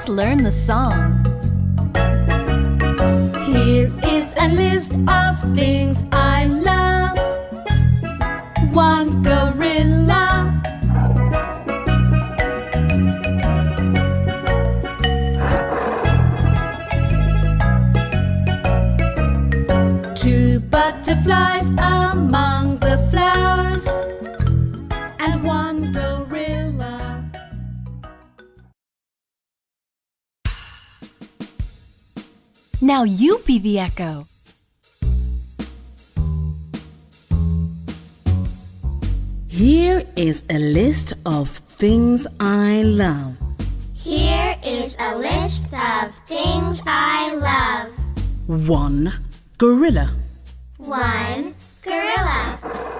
Let's learn the song. Here is a list of things I love. One gorilla. Two butterflies among the flowers, and one gorilla. Now you be the echo. Here is a list of things I love. Here is a list of things I love. One gorilla. One gorilla.